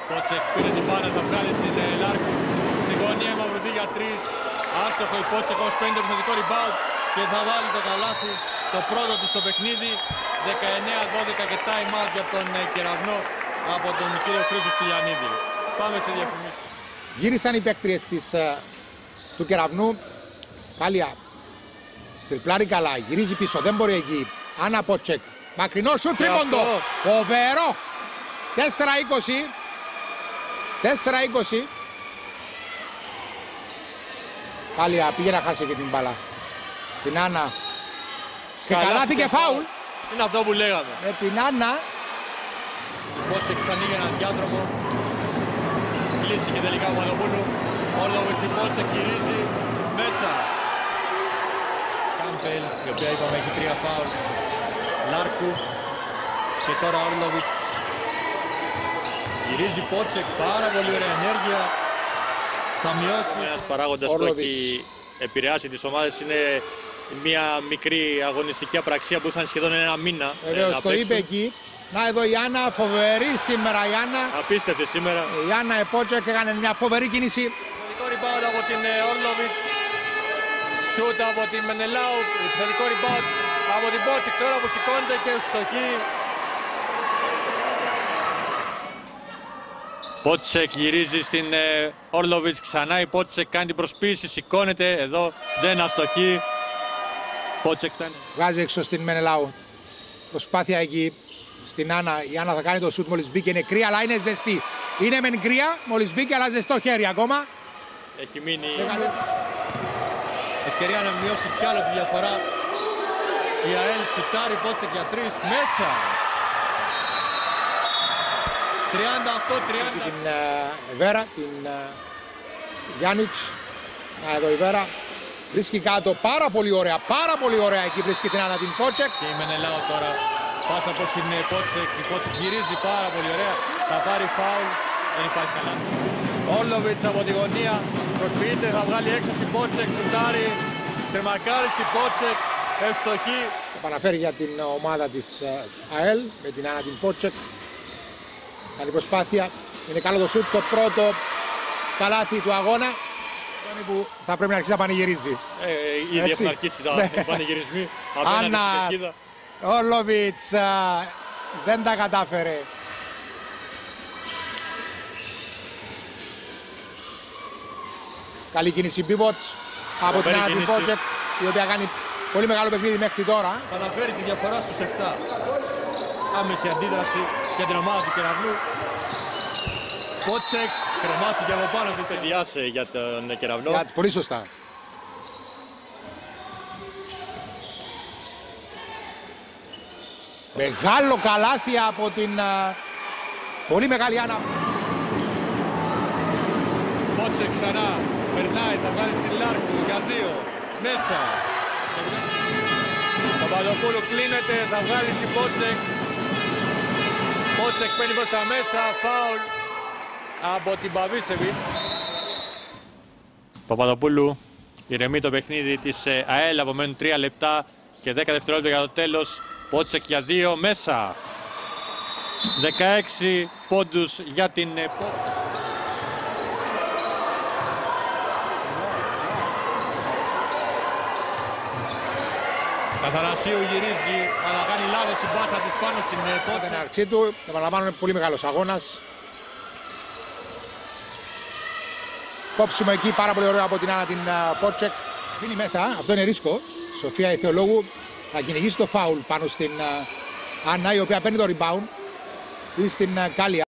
Πότσεκ πήρε την μπάλα, θα βγάλει στην Λάρκου. Στη γωνία Μαυρουδί για 3. Άστοχο η Πότσεκ ως 5 επιθετικό rebound και θα βάλει το καλάθι, το πρώτο του στο παιχνίδι. 19-12 και time out για τον Κεραυνό από τον κύριο Χρήστο Στυλιανίδη. Πάμε σε διαφημίσεις. Γύρισαν οι παίκτριες του Κεραυνού. Κάλια τριπλάρει καλά, γυρίζει πίσω, δεν μπορεί εκεί. Άννα Πότσεκ, μακρινό σουτ, τρίποντο. Φοβερό. 4-20. 4-20. Κάλια πήγε να χάσει και την μπάλα. Στην Άννα. Και καλάθι και φάουλ. Είναι αυτό που λέγαμε. Με την Άννα. Η Πότσεκ ξανοίγει έναν διάδρομο. Κλείσει και τελικά ο Παπαδοπούλου. Όλοβιτς η Πότσεκ γυρίζει μέσα. Κάμπελ, η οποία είπαμε έχει 3 φάουλ. Λάρκου. Και τώρα Όλοβιτς. Γυρίζει Πότσεκ, πάρα πολύ ωραία ενέργεια. Θα μειώσει. Ένας παράγοντας που έχει επηρεάσει τις ομάδες είναι μια μικρή αγωνιστική απραξία που είχαν σχεδόν ένα μήνα. Βεβαίως το είπε εκεί. Να εδώ η Άννα, φοβερή σήμερα η Άννα. Απίστευτη σήμερα. Η Άννα Πότσεκ έκανε μια φοβερή κίνηση. Επιθετικό rebound από την Όλοβιτς. Σούτ από την Μενελάου. Επιθετικό rebound από την Πότσεκ τώρα που σηκώνεται και ευστοχή. Πότσεκ γυρίζει στην Όλοβιτς, ξανά η Πότσεκ κάνει την προσποίηση, σηκώνεται, εδώ δεν αστοχεί. Πότσεκ φτάνει. Βγάζει έξω στην Μενελάου. Προσπάθεια εκεί στην Άννα. Η Άννα θα κάνει το σουτ μόλις μπήκε, είναι κρύα αλλά είναι ζεστή. Είναι μεν κρύα, μόλις μπήκε αλλά ζεστό χέρι ακόμα. Έχει μείνει ευκαιρία να μειώσει κι άλλο τη διαφορά. Η ΑΕΛ σουτάρει, Πότσεκ για 3, μέσα. 38-30. Την Βέρα, την Γιάννιτς. Εδώ η Βέρα. Βρίσκει κάτω πάρα πολύ ωραία εκεί βρίσκει την Άννα την Πότσεκ. Και η Μενελάου τώρα πάσα προς την Πότσεκ. Η Πότσεκ γυρίζει πάρα πολύ ωραία. Θα πάρει φάουλ. Δεν υπάρχει καλά. Όλοβιτς από τη γωνία. Προσποιείται, θα βγάλει έξω στην Πότσεκ. Σουτάρει. Τσεμαρκάρης η Πότσεκ. Ευστοχή. Επαναφέρει για την ομάδα της ΑΕΛ με την Άννα την Πότσεκ. Καλή προσπάθεια. Είναι καλό το σουτ. Το πρώτο καλάθι του αγώνα. Που θα πρέπει να αρχίσει να πανηγυρίζει. Ήδη έχουν αρχίσει τα πανηγυρισμοί. Άννα Όλοβιτς δεν τα κατάφερε. Καλή κίνηση Μπίβοτς από την Άννα την Πότσεκ, η οποία κάνει πολύ μεγάλο παιχνίδι μέχρι τώρα. Καταφέρει τη διαφορά στους 7. Άμεση αντίδραση για την ομάδα του Κεραυνού. Πότσεκ, κρεμάσει και από πάνω του. Παιδιάσε για τον Κεραυνό. Πολύ σωστά. Μεγάλο καλάθι από την πολύ μεγάλη Άννα. Πότσεκ ξανά, περνάει, θα βγάλει στην Λάρκου για 2. Μέσα. Παπαδοπούλου κλείνεται, θα βγάλει στην Πότσεκ. Πότσεκ παίρνει προς τα μέσα, φάουλ από την Παβίσεβιτς. Παπαδοπούλου ηρεμεί το παιχνίδι της ΑΕΛ, απομένουν 3 λεπτά και 10 δευτερόλεπτα για το τέλος. Πότσεκ για 2, μέσα. 16 πόντους για την Αθανασίου γυρίζει, αλλά κάνει λάθος η μπάσα της πάνω στην Πότσεκ. Την έναρξή του, επαναλαμβάνω, είναι πολύ μεγάλος αγώνας. Κόψιμο εκεί, πάρα πολύ ωραίο από την Άννα την Πότσεκ. Αφήνει μέσα, αυτό είναι ρίσκο. Σοφία η Θεολόγου θα κυνηγήσει το φάουλ πάνω στην Άννα, η οποία παίρνει το rebound. Ή στην Κάλια.